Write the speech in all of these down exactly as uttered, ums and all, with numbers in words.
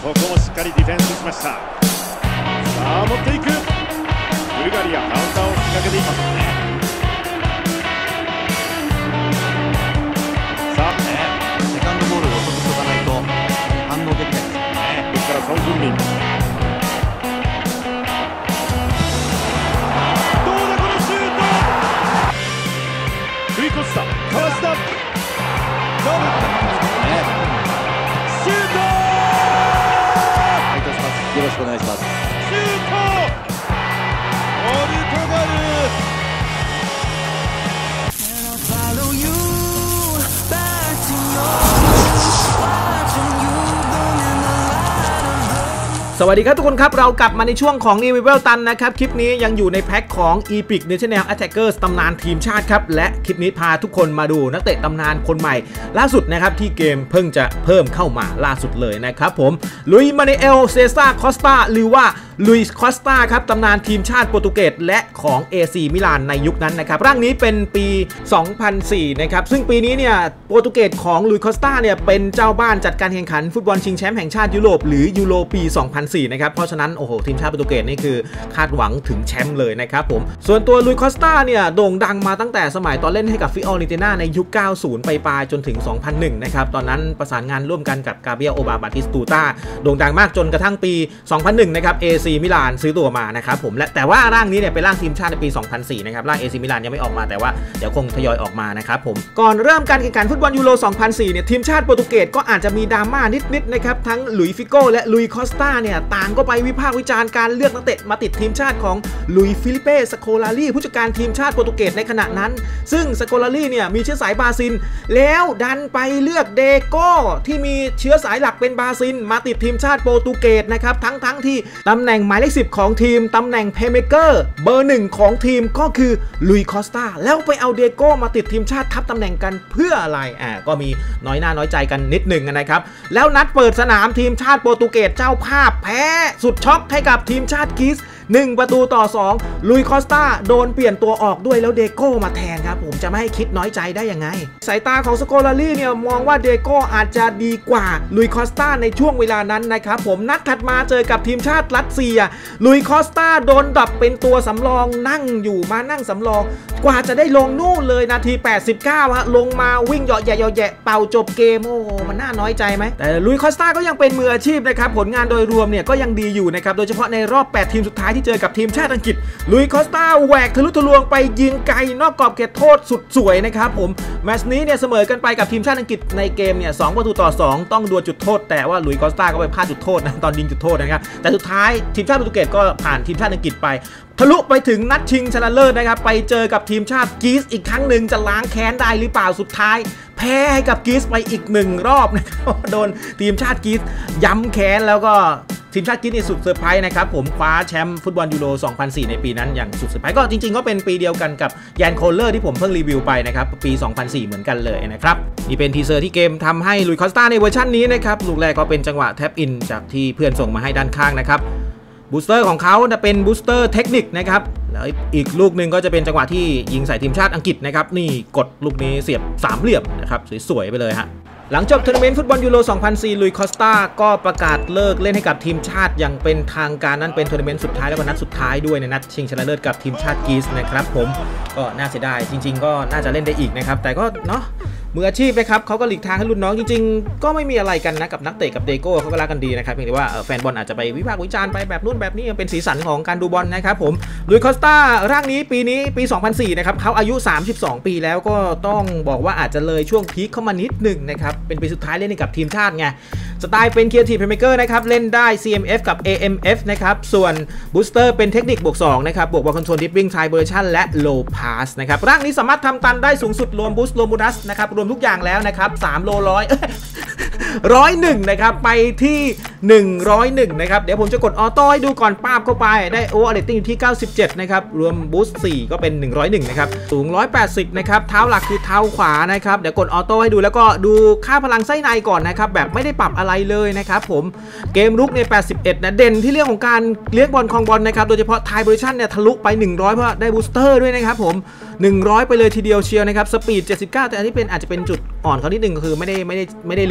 ここもしっかりディフェンスしました。さあ持っていく。ブルガリアカウンターを仕掛けていますね。さあ、ね、 セカンドボールを遅く飛ばないと反応できないですね。 ですからソン・フンミン、どうだこのシュート。ルイ・コスタかわした。ロブ、ね、シュート。 よろしくお願いします。 シュート。ポルトガル。 สวัสดีครับทุกคนครับเรากลับมาในช่วงของนิวเวลตันนะครับคลิปนี้ยังอยู่ในแพ็คของ Epic National Attackers ตำนานทีมชาติครับและคลิปนี้พาทุกคนมาดูนักเตะตำนานคนใหม่ล่าสุดนะครับที่เกมเพิ่งจะเพิ่มเข้ามาล่าสุดเลยนะครับผมลุยมาเนเอลเซซ่าคอสตาหรือว่าลุยส์คอสตาครับตำนานทีมชาติโปรตุเกสและของ เอ ซี มิลานในยุคนั้นนะครับร่างนี้เป็นปี สองพันสี่ นะครับซึ่งปีนี้เนี่ยโปรตุเกสของลุยส์คอสตาเนี่ยเป็นเจ้าบ้านจัดการแข่งขันฟุตบอลชิงแชมป์แห่งชาติยุโรปหรือยูโรปี สองพันสี่ นะครับเพราะฉะนั้นโอ้โหทีมชาติโปรตุเกสนี่คือคาดหวังถึงแชมป์เลยนะครับผมส่วนตัวลุยส์คอสตาเนี่ยโด่งดังมาตั้งแต่สมัยตอนเล่นให้กับฟิออริเตน่าในยุค เก้าสิบ ไปปลายจนถึง สองพันหนึ่ง นะครับตอนนั้นประสานงานร่วมกันกับกาเบรียลโอบาบาติสตูตาโด่งดังมากจนกระทั่งปี สองพันหนึ่ง นะครับ เอ ซี มิลานซื้อตัวมานะครับผมและแต่ว่าร่างนี้เนี่ยเป็นร่างทีมชาติในปี สองพันสี่ นะครับร่าง เอ ซี มิลานยังไม่ออกมาแต่ว่าเดี๋ยวคงทยอยออกมานะครับผมก่อนเริ่มการแข่งขันฟุตบอลยูโร สองพันสี่ เนี่ยทีมชาติโปรตุเกสก็อาจจะมีดราม่านิดๆนะครับทั้งลุยฟิโก้และลุยคอสตาเนี่ยต่างก็ไปวิพากษ์วิจารณ์การเลือกนักเตะมาติดทีมชาติของลุยฟิลิเป้สโคลารีผู้จัดการทีมชาติโปรตุเกสในขณะนั้นซึ่งสโคลารีเนี่ยมีเชื้อสายบราซิลแล้วดันไปเลือกเดโก้ที่มีเชื้อสายหลักเป็นบราซิลมาติดทีมชาติโปรตุเกสนะครับทั้งทั้งที่ตำแหน่งหมายเลขสิบของทีมตำแหน่งเพย์เมเกอร์เบอร์หนึ่งของทีมก็คือลุยคอสตาแล้วไปเอาเดโก้มาติดทีมชาติทับตำแหน่งกันเพื่ออะไรอ่าก็มีน้อยหน้าน้อยใจกันนิดหนึ่งนะครับแล้วนัดเปิดสนามทีมชาติโปรตุเกสเจ้าภาพแพ้สุดช็อกให้กับทีมชาติกรีซหนึ่งประตูต่อสองลุยคอสตาโดนเปลี่ยนตัวออกด้วยแล้วเดโก้มาแทนครับผมจะไม่ให้คิดน้อยใจได้ยังไงสายตาของสโคลารีเนี่ยมองว่าเดโก้อาจจะดีกว่าลุยคอสตาในช่วงเวลานั้นนะครับผมนัดถัดมาเจอกับทีมชาติรัสเซียลุยคอสตาโดนดับเป็นตัวสำรองนั่งอยู่มานั่งสำรองกว่าจะได้ลงนู่นเลยนาทีแปดสิบเก้าฮะลงมาวิ่งเหยาะแยะเหยาะแยะเป่าจบเกมโอ้โหมันน่าน้อยใจไหมแต่ลุยคอสตาก็ยังเป็นมืออาชีพนะครับผลงานโดยรวมเนี่ยก็ยังดีอยู่นะครับโดยเฉพาะในรอบแปดทีมสุดท้ายที่เจอกับทีมชาติอังกฤษลุยคอสตาแหวกทะลุทะลวงไปยิงไกลนอกกรอบเขตโทษสุดสวยนะครับผมแมตช์นี้เนี่ยเสมอกันไปกับทีมชาติอังกฤษในเกมเนี่ยสองประตูต่อสองต้องดวลจุดโทษแต่ว่าลุยคอสตาก็ไปพลาดจุดโทษนะตอนยิงจุดโทษนะครับแต่สุดท้ายทีมชาติโปรตุเกสก็ผ่านทีมชาติอังกฤษไปทะลุไปถึงนัดชิงชนะเลิศนะครับไปเจอกับทีมชาติกรีซอีกครั้งหนึ่งจะล้างแค้นได้หรือเปล่าสุดท้ายแพ้ให้กับกรีซไปอีกหนึ่งรอบนะครับโดนทีมชาติกรีซย้ำแค้นแล้วก็ทีมชาติกรีซในสุดเซอร์ไพรส์นะครับผมคว้าแชมป์ฟุตบอลยูโร สองพันสี่ ในปีนั้นอย่างสุดเซอร์ไพรส์ก็จริงๆก็เป็นปีเดียวกันกับแยนโคลเลอร์ที่ผมเพิ่งรีวิวไปนะครับปี สองพันสี่ เหมือนกันเลยนะครับนี่เป็นทีเซอร์ที่เกมทำให้ลุยคอสตาในเวอร์ชันนี้นะครับลูกแรกก็เป็นจังหวะแท็บอินจากที่เพื่อนส่งมาให้ด้านข้างนะครับบูสเตอร์ของเขาจะเป็นบูสเตอร์เทคนิคนะครับแล้วอีกลูกหนึ่งก็จะเป็นจังหวะที่ยิงใส่ทีมชาติอังกฤษนะครับนี่กดลูกนี้เสียบสามเหลี่ยมนะครับสวยๆไปเลยฮะหลังจบทัวร์นาเมนต์ฟุตบอลยูโร สองพันสี่ ลุยคอสตาก็ประกาศเลิกเล่นให้กับทีมชาติอย่างเป็นทางการนั่นเป็นทัวร์นาเมนต์สุดท้ายและก็นัดสุดท้ายด้วยในนัดชิงชนะเลิศกับทีมชาติกรีซนะครับผมก็น่าเสียดายจริงๆก็น่าจะเล่นได้อีกนะครับแต่ก็เนาะมืออาชีพนะครับเขาก็หลีกทางให้รุ่นน้องจริงๆก็ไม่มีอะไรกันนะกับนักเตะกับเดโก้เขาก็รักกันดีนะครับเพียงแต่ว่าแฟนบอลอาจจะไปวิพากษ์วิจารณ์ไปแบบนู่นแบบนี้เป็นสีสันของการดูบอลนะครับผมลุยคอสตาร่างนี้ปีนี้ปี สองพันสี่ นะครับเขาอายุสามสิบสองปีแล้วก็ต้องบอกว่าอาจจะเลยช่วงพีคเข้ามานิดหนึ่งนะครับเป็นปีสุดท้ายเล่นกับทีมชาติไงสไตล์เป็น Creative Playmaker นะครับเล่นได้ ซี เอ็ม เอฟ กับ เอ เอ็ม เอฟ นะครับส่วน Booster เป็นเทคนิคบวกสองนะครับบวกบอลคอนโทรล Dribbling Triangulation และ Low Pass นะครับร่างนี้สามารถทำตันได้สูงสุดรวม Boost รวม Bonus นะครับรวมทุกอย่างแล้วนะครับสามโลร้อย ร้อยหนึ่งนะครับไปที่หนึ่งร้อยเอ็ดนะครับเดี๋ยวผมจะกดออโต้ให้ดูก่อนป้าบเข้าไปได้โอเวอร์เรตติ้งอยู่ที่เก้าสิบเจ็ดนะครับรวมบูสต์สี่ก็เป็นหนึ่งร้อยเอ็ดนะครับสูงหนึ่งร้อยแปดสิบนะครับเท้าหลักคือเท้าขวานะครับเดี๋ยวกดออโต้ให้ดูแล้วก็ดูค่าพลังไส้ในก่อนนะครับแบบไม่ได้ปรับอะไรเลยนะครับผมเกมรุกในแปดสิบเอ็ดนะเด่นที่เรื่องของการเลี้ยงบอลครองบอลนะครับโดยเฉพาะไทยโพซิชั่นเนี่ยทะลุไปหนึ่งร้อยเพราะได้บูสเตอร์ด้วยนะครับผมหนึ่งร้อยไปเลยทีเดียวเชียวนะครับสปีดเจ็ดสิบเก้าแต่อันนี้เป็นอาจจะเป็นจุดอ่อนเขานิดนึงก็คือไม่ได้ไม่ได้ไม่ได้เร็วนะครับ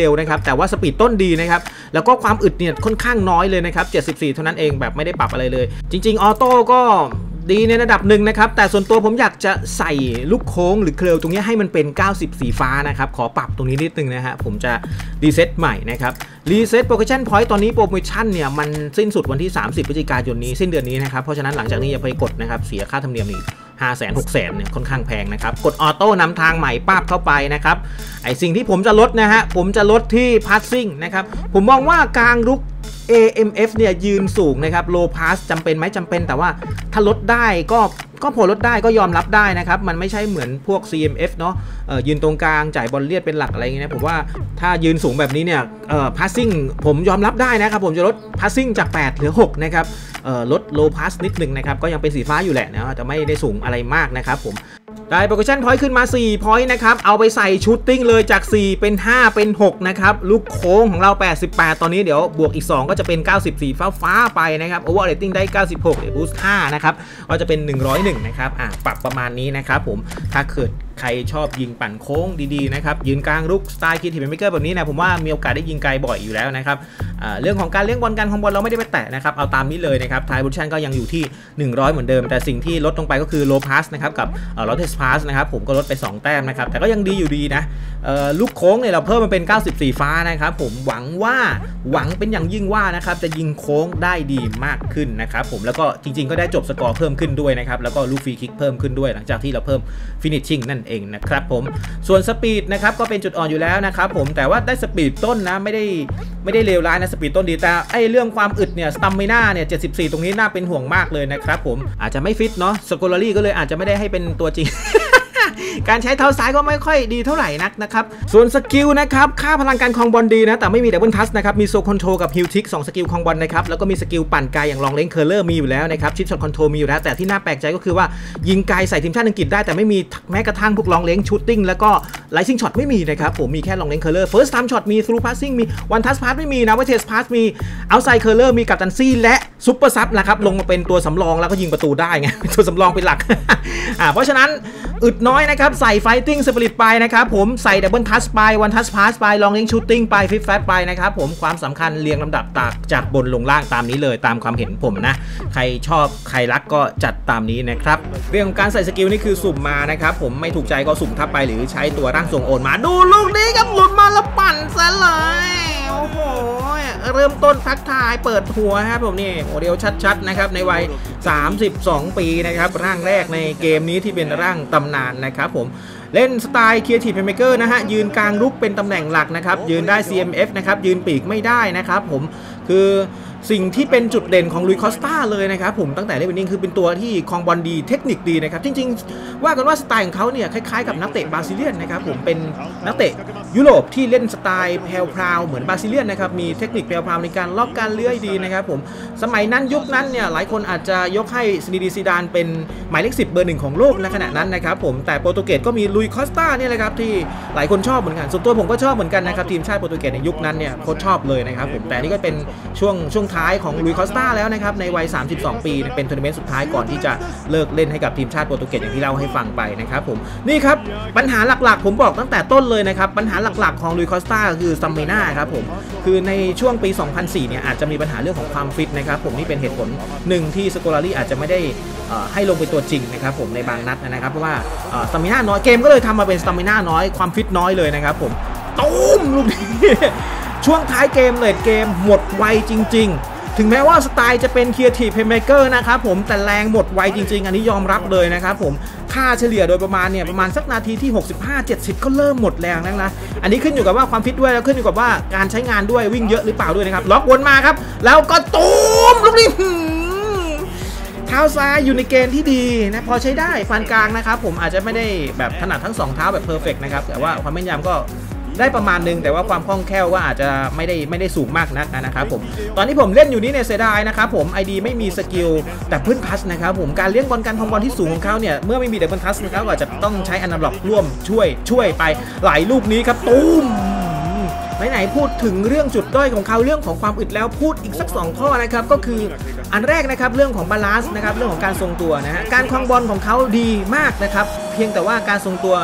แต่ว่าสปีดต้นดีนะครับแล้วก็ความอึดเนี่ยค่อนข้างน้อยเลยนะครับเจ็ดสิบสี่เท่านั้นเองแบบไม่ได้ปรับอะไรเลยจริงๆออโต้ก็ดีในระดับหนึ่งนะครับแต่ส่วนตัวผมอยากจะใส่ลูกโค้งหรือเคลตรงนี้ให้มันเป็นเก้าสิบสีฟ้านะครับขอปรับตรงนี้นิดนึงนะฮะผมจะรีเซ็ตใหม่นะครับรีเซ็ตโปรโมชั่นพอยต์ตอนนี้โปรโมชั่นเนี่ยมันสิ้นสุดวันที่สามสิบพฤศจิกายนนี้สิ้นเดือนนี้นะครับเพราะฉะนั้นหลังจากนี้อย่าไปกดนะครับเสียค่าธรรมเนียมอีกห้าแสนหกแสนเนี่ยค่อนข้างแพงนะครับกดออโต้นำทางใหม่ปั๊บเข้าไปนะครับไอสิ่งที่ผมจะลดนะฮะผมจะลดที่พาสซิ่งนะครับผมมองว่ากลางรุก เอ เอ็ม เอฟ เนี่ยยืนสูงนะครับ low pass จำเป็นไหมจำเป็นแต่ว่าถ้าลดได้ก็ก็พอลดได้ก็ยอมรับได้นะครับมันไม่ใช่เหมือนพวก ซี เอ็ม เอฟ เนาะเอ่อยืนตรงกลางจ่ายบอลเลียดเป็นหลักอะไรอย่างเงี้ยผมว่าถ้ายืนสูงแบบนี้เนี่ยเอ่อ passing ผมยอมรับได้นะครับผมจะลด passing จากแปดเหลือหกนะครับเอ่อลด low pass นิดนึงนะครับก็ยังเป็นสีฟ้าอยู่แหละนะแต่ไม่ได้สูงอะไรมากนะครับผมได้โปรโมชั่นพอยต์ขึ้นมาสี่พอยต์นะครับเอาไปใส่ชูตติ้งเลยจากสี่เป็นห้าเป็นหกนะครับลูกโค้งของเราแปดสิบแปดตอนนี้เดี๋ยวบวกอีกสองก็จะเป็นเก้าสิบสี่ฟ้าฟ้าไปนะครับโอเวอร์เรตติ้งได้เก้าสิบหกเดี๋ยวบูสต์ห้านะครับก็จะเป็นหนึ่งร้อยเอ็ดนะครับอ่ะปรับประมาณนี้นะครับผมถ้าเกิดใครชอบยิงปั่นโค้งดีๆนะครับยืนกลางลุกสไตล์คิดทีมเมเกอร์แบบนี้นะผมว่ามีโอกาสได้ยิงไกลบ่อยอยู่แล้วนะครับเรื่องของการเลี้ยงบอลการคอมบอลเราไม่ได้ไปแตะนะครับเอาตามนี้เลยนะครับไทยบูชันก็ยังอยู่ที่หนึ่งร้อยเหมือนเดิมแต่สิ่งที่ลดลงไปก็คือโลพาสนะครับกับลอเทสพาสนะครับผมก็ลดไปสองแต้มนะครับแต่ก็ยังดีอยู่ดีนะลูกโค้งเนี่ยเราเพิ่มมันเป็นเก้าสิบสี่ฟ้านะครับผมหวังว่าหวังเป็นอย่างยิ่งว่านะครับจะยิงโค้งได้ดีมากขึ้นนะครับผมแล้วก็จริงๆก็ได้จบสกอร์เพิ่มขึ้นด้วยนะครับแล้วก็ลูกฟรีคิกเพิ่มขึ้นด้วยหลังจากที่เราเพิ่มฟินิชชิ่งนั่นเองนะครับผมส่วนสปีดนะครับก็เป็นจุดอ่อนอยู่แล้วนะครับผมแต่ว่าได้สปีดต้นนะไม่ได้ไม่ได้เลวร้ายนะสปีดต้นดีแต่ไอเรื่องความอึดเนี่ยสตัมมิน่าเนี่ยเจ็ดสิบสี่ตรงนี้น่าเป็นห่วงมากเลยนะครับผมอาจจะไม่ฟิตเนาะสโกลารี่ก็เลยอาจจะไม่ได้ให้เป็นตัวจริง การใช้เท้าซ้ายก็ไม่ค่อยดีเท่าไหร่นักนะครับส่วนสกิลนะครับค่าพลังการครองบอลดีนะแต่ไม่มีดับเบิลทัชนะครับมีโซคอนโทรกับฮิลทิกสองสกิลครองบอลนะครับแล้วก็มีสกิลปั่นไกลอย่างลองเล้งเคอร์เลอร์มีอยู่แล้วนะครับชิปช็อตคอนโทรลมีอยู่แล้วแต่ที่น่าแปลกใจก็คือว่ายิงไกลใส่ทีมชาติอังกฤษได้แต่ไม่มีแม้กระทั่งพวกลองเล้งชูตติ้งแล้วก็ไลซิ่งช็อตไม่มีนะครับผมมีแค่ลองเล้งเคอร์เลอร์เฟิร์สไทม์ช็อตมีทรูพาสซิ่งมีวันทัชพาสไม่มีนะเวทเทสพาสมีเอาไซด์เคอร์เลอร์มีกัปตันซี่และซุปเปอร์ซับนะครับลงมาเป็นตัวสำรองแล้วก็ยิงประตูได้ไงตัวสำรองเป็นหลัก อ่าเพราะฉะนั้นอึดน้อยนะครับใส่ไฟติ้งสปิริตไปนะครับผมใส่ดับเบิลทัชไปวันทัชพาสไปลองเล้งชูตติ้งไปฟิฟแฟตไปนะครับผมความสำคัญเรียงลำดับตากจากบนลงล่างตามนี้เลยตามความเห็นผมนะใครชอบใครรักก็จัดตามนี้นะครับเรื่องของการใส่สกิลนี่คือสุ่มมานะครับผมไม่ถูกใจก็สุ่มทับไปหรือใช้ตัวร่างทรงโอนมาดูลูกนี้ครับหลุดมาแล้วปั่นซะเลยโอ้โหเริ่มต้นทักทายเปิดหัวครับผมนี่โมเดลชัดๆนะครับในวัยสามสิบสองปีนะครับร่างแรกในเกมนี้ที่เป็นร่างตำนานนะครับผมเล่นสไตล์ Creative Playmaker นะฮะยืนกลางรุกเป็นตำแหน่งหลักนะครับยืนได้ ซี เอ็ม เอฟ นะครับยืนปีกไม่ได้นะครับผมคือสิ่งที่เป็นจุดเด่นของลุยคอสตาเลยนะครับผมตั้งแต่เล่นเป็นนิ่งคือเป็นตัวที่ครองบอลดีเทคนิคดีนะครับจริงๆว่ากันว่าสไตล์ของเขาเนี่ยคล้ายๆกับนักเตะบราซิเลียนนะครับผมเป็นนักเตะยุโรปที่เล่นสไตล์แพรวๆเหมือนบราซิเลียนนะครับมีเทคนิคแพรวๆในการล็อกการเลื้อยดีนะครับผมสมัยนั้นยุคนั้นเนี่ยหลายคนอาจจะยกให้ซินีดีซีดานเป็นหมายเลขสิบเบอร์หนึ่งของโลกในขณะนั้นนะครับผมแต่โปรตุเกสก็มีลุยคอสตาเนี่ยแหละครับที่หลายคนชอบเหมือนกันส่วนตัวผมก็ชอบเหมือนกันนะครับทีมชาติโปรตุเกสในยุคนั้นเนี่ยโค้ชชอบเลยนะครับผมแต่นี่ก็เป็นช่วงช่วงท้ายของลุยคอสตาแล้วนะครับในวัยสามสิบสองปีเป็นทัวร์นาเมนต์สุดท้ายก่อนที่จะเลิกเล่นให้กับทีมชาติโปรตุเกสอย่างที่เล่าให้ฟังไปนะครับผมนี่ครับปัญหาหลักๆผมบอกตั้งแต่ต้นเลยนะครับปัญหาหลักๆของลุยคอสตาคือซัมเมน่าครับผมคือในช่วงปีสองพันสี่เนี่ยอาจจะมีปัญหาเรื่องของความฟิตนะครับผมนี่เป็นเหตุผลหนึ่งที่สโกลารี่อาจจะไม่ได้ให้ลงเป็นตัวจริงนะครับผมในบางนัดนะครับเพราะว่าสตามิน่าน้อยเกมก็เลยทำมาเป็นสตามิน่าน้อยความฟิตน้อยเลยนะครับผมตุ้มลูกนี้ช่วงท้ายเกมเลดเกมหมดไวจริงๆถึงแม้ว่าสไตล์จะเป็น Creative Playmaker นะครับผมแต่แรงหมดไวจริงๆอันนี้ยอมรับเลยนะครับผมค่าเฉลี่ยโดยประมาณเนี่ยประมาณสักนาทีที่หกสิบห้า เจ็ดสิบก็เริ่มหมดแรงแล้วนะอันนี้ขึ้นอยู่กับว่าความฟิตด้วยแล้วขึ้นอยู่กับว่าการใช้งานด้วยวิ่งเยอะหรือเปล่าด้วยนะครับล็อกวนมาครับแล้วก็ตูมลูกนี้เท้าซ้ายอยู่ในเกณฑ์ที่ดีนะพอใช้ได้ฟันกลางนะครับผมอาจจะไม่ได้แบบถนัดทั้งสองเท้าแบบเพอร์เฟกต์นะครับแต่ว่าความแม่นยำก็ได้ประมาณนึงแต่ว่าความคล่องแคล่วก็อาจจะไม่ได้ไม่ได้สูงมากนักนะครับผมตอนที่ผมเล่นอยู่นี้เนี่ยเสียดายนะครับผม ไอ ดี ไม่มีสกิลดับเบิลทัชนะครับผมการเลี้ยงบอลการครองบอลที่สูงของเขาเนี่ยเมื่อไม่มีดับเบิลทัชนะครับอาจจะต้องใช้อนาล็อกร่วมช่วยช่วยไปหลายลูกนี้ครับตูมไหนๆพูดถึงเรื่องจุดด้อยของเขาเรื่องของความอึดแล้วพูดอีกสักสองข้อนะครับก็คืออันแรกนะครับเรื่องของบาลานซ์นะครับเรื่องของการทรงตัวนะฮะการครองบอลของเขาดีมากนะครับเพียงแต่ว่าการทรงตัว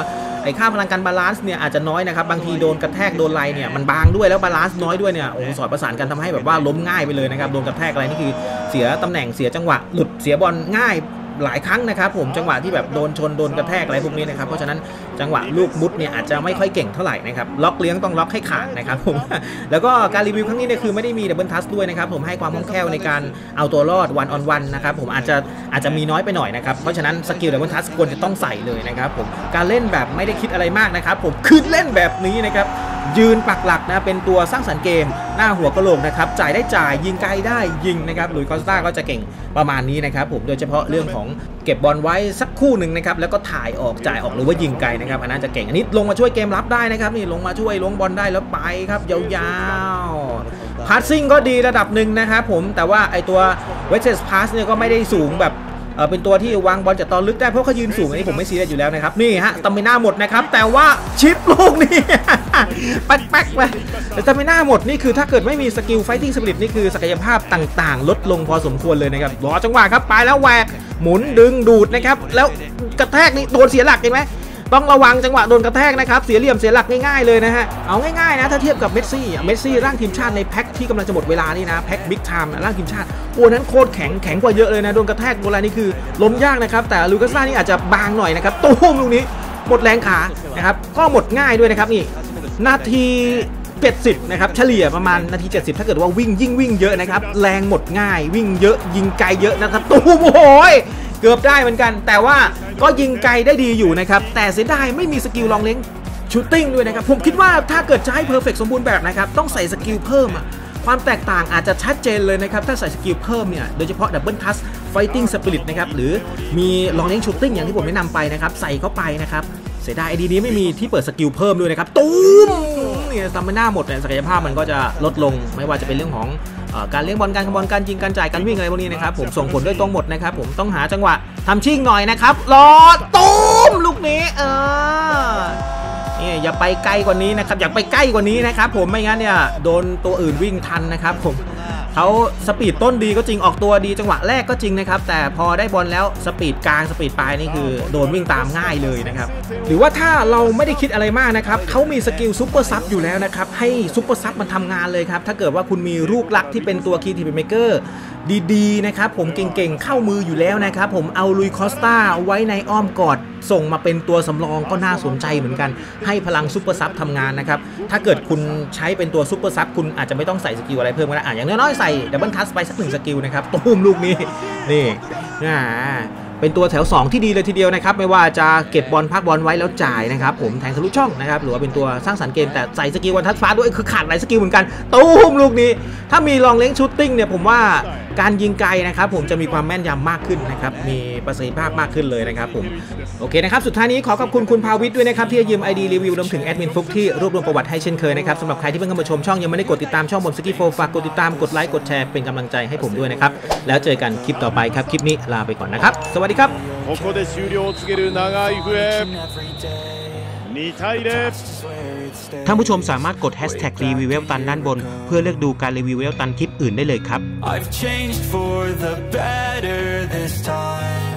ไอ้ค่าพลังการบาลานซ์เนี่ยอาจจะน้อยนะครับบางทีโดนกระแทกโดนไหลเนี่ยมันบางด้วยแล้วบาลานซ์น้อยด้วยเนี่ยโอ้สอดประสานกันทำให้แบบว่าล้มง่ายไปเลยนะครับโดนกระแทกอะไรนี่คือเสียตำแหน่งเสียจังหวะหลุดเสียบอลง่ายหลายครั้งนะครับผมจังหวะที่แบบโดนชนโดนกระแทกอะไรพวกนี้นะครับเพราะฉะนั้นจังหวะลูกมุดเนี่ยอาจจะไม่ค่อยเก่งเท่าไหร่นะครับล็อกเลี้ยงต้องล็อกให้ขาดนะครับผมแล้วก็การรีวิวครั้งนี้เนี่ยคือไม่ได้มีดับเบิลทัชด้วยนะครับผมให้ความคล่องแคล่วในการเอาตัวรอดวันออนวันนะครับผมอาจจะอาจจะมีน้อยไปหน่อยนะครับเพราะฉะนั้นสกิลดับเบิลทัชควรจะต้องใส่เลยนะครับผมการเล่นแบบไม่ได้คิดอะไรมากนะครับผมคือเล่นแบบนี้นะครับยืนปักหลักนะเป็นตัวสร้างสรรค์เกมหน้าหัวกะโหลกนะครับจ่ายได้จ่ายยิงไกลได้ยิงนะครับหลุยส์คอสตาก็จะเก่งประมาณนี้นะครับผมโดยเฉพาะเรื่องของเก็บบอลไว้สักคู่หนึ่งนะครับแล้วก็ถ่ายออกจ่ายออกหรือว่ายิงไกลนะครับอันนั้นจะเก่งอันนี้ลงมาช่วยเกมรับได้นะครับนี่ลงมาช่วยลงบอลได้แล้วไปครับยาวๆพาสซิ่งก็ดีระดับหนึ่งนะครับผมแต่ว่าไอตัวเวสเทสพาสเนี่ยก็ไม่ได้สูงแบบเออเป็นตัวที่วางบอลจากตอนลึกได้เพราะเขายืนสูงอันนี้ผมไม่ซีเรียสอยู่แล้วนะครับนี่ฮะตามิน่าหมดนะครับแต่ว่าชิปลูกนี่ แป๊กๆไปแต่ตามิน่าหมดนี่คือถ้าเกิดไม่มีสกิลไฟติ้งสปิริตนี่คือศักยภาพต่างๆลดลงพอสมควรเลยนะครับรอจังหวะครับไปแล้วแหวกหมุนดึงดูดนะครับแล้วกระแทกนี่โดนเสียหลักเห็นไหมต้องระวังจังหวะโดนกระแทกนะครับเสียเหลี่ยมเสียหลักง่ายๆเลยนะฮะเอาง่ายๆนะถ้าเทียบกับเมสซี่เมสซี่ร่างทีมชาติในแพ็คที่กำลังจะหมดเวลานี่นะแพ็คบิ๊กไทม์ร่างทีมชาติโอ้นั้นโคตรแข็งแข็งกว่าเยอะเลยนะโดนกระแทกโบราณนี่คือล้มยากนะครับแต่ลูคัสซ่านี่อาจจะบางหน่อยนะครับตุ้มลูกนี้หมดแรงขานะครับก็หมดง่ายด้วยนะครับนี่นาทีเจ็ดสิบนะครับเฉลี่ยประมาณนาทีเจ็ดสิบถ้าเกิดว่าวิ่งยิ่งวิ่งเยอะนะครับแรงหมดง่ายวิ่งเยอะยิงไกลเยอะนะครับตุ้มโอ้ยเกือบได้เหมือนกันแต่ว่าก็ยิงไกลได้ดีอยู่นะครับแต่เสียดายไม่มีสกิลลองเล้งชูตติ้งด้วยนะครับผมคิดว่าถ้าเกิดจะให้เพอร์เฟกต์สมบูรณ์แบบนะครับต้องใส่สกิลเพิ่มอะความแตกต่างอาจจะชัดเจนเลยนะครับถ้าใส่สกิลเพิ่มเนี่ยโดยเฉพาะดับเบิลทัชไฟติ้งสปิริตนะครับหรือมีลองเล้งชูตติ้งอย่างที่ผมแนะนำไปนะครับใส่เข้าไปนะครับเสียดายไอดีนี้ไม่มีที่เปิดสกิลเพิ่มด้วยนะครับตูมเนี่ยตามไม่น่าหมดเนี่ยศักยภาพมันก็จะลดลงไม่ว่าจะเป็นเรื่องของการเลี้ยงบอลการขบวนการยิงการจ่ายการวิ่งอะไรพวกนี้นะครับผมส่งผลด้วยตรงหมดนะครับผมต้องหาจังหวะทำชิ่งหน่อยนะครับรอตูมลูกนี้เออนี่อย่าไปไกลกว่านี้นะครับอยากไปใกล้กว่านี้นะครับผมไม่งั้นเนี่ยโดนตัวอื่นวิ่งทันนะครับผมเขาสปีดต้นดีก็จริงออกตัวดีจังหวะแรกก็จริงนะครับแต่พอได้บอลแล้วสปีดกลางสปีดปลายนี่คือโดนวิ่งตามง่ายเลยนะครับหรือว่าถ้าเราไม่ได้คิดอะไรมากนะครับเขามีสกิลซุปเปอร์ซับอยู่แล้วนะครับให้ซุปเปอร์ซับมันทำงานเลยครับถ้าเกิดว่าคุณมีลูกลักที่เป็นตัวคีย์ทีมเมเกอร์ดีๆนะครับผมเก่งๆเข้ามืออยู่แล้วนะครับผมเอาลุยคอสตาไว้ในอ้อมกอดส่งมาเป็นตัวสำรองก็น่าสนใจเหมือนกันให้พลังซุปเปอร์ซับทำงานนะครับถ้าเกิดคุณใช้เป็นตัวซุปเปอร์ซับคุณอาจจะไม่ต้องใส่สกิลอะไรเพิ่มก็ได้อ่ะอย่างน้อยๆใส่ดับเบิลทัชไปสักหนึ่งสกิลนะครับตุ้มลูกนี้นี่อ่าเป็นตัวแถวสองที่ดีเลยทีเดียวนะครับไม่ว่าจะเก็บบอลพักบอลไว้แล้วจ่ายนะครับผมแทงทะลุช่องนะครับหรือว่าเป็นตัวสร้างสรรค์เกมแต่ใส่สกิลวันทัชฟ้าด้วยคือขาดหลายสกิลเหมือนกันตุ้มลูกนี้ถ้ามีลองเล้งชูตติ้งเนี่ยผมว่าการยิงไกลนะครับผมจะมีความแม่นยำมากขึ้นนะครับมีประสิทธิภาพมากขึ้นเลยนะครับผมโอเคนะครับสุดท้ายนี้ขอขอบคุณคุณภาวิทย์ด้วยนะครับที่ยืม ไอ ดี รีวิวรวมถึงแอดมินฟุกที่รวบรวมประวัติให้เช่นเคยนะครับสำหรับใครที่เพิ่งเข้ามาชมช่องยังไม่ได้กดติดตามช่องผมสกี้โฟฝากกดติดตามกดไลค์กดแชร์เป็นกำลังใจให้ผมด้วยนะครับแล้วเจอกันคลิปต่อไปครับคลิปนี้ลาไปก่อนนะครับสวัสดีครับここで終了を告げる長い笛にたいゼロท่านผู้ชมสามารถกดแฮชแท็กรีวิวเวลตันด้านบนเพื่อเลือกดูการรีวิวเวลตันคลิปอื่นได้เลยครับ I've changed for the better this time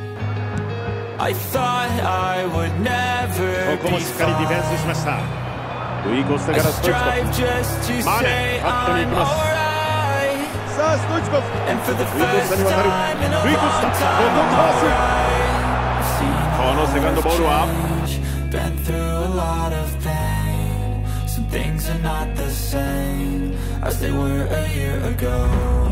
I thought I would never ここもしっかりディフェンスしましたルイ・コスタからストイチコフマネカットに行きますさあストイチコフルイ・コスタに渡るルイ・コスタここかわすこのセカンドボールは Been through a lot of pain Some things are not the same as they were a year ago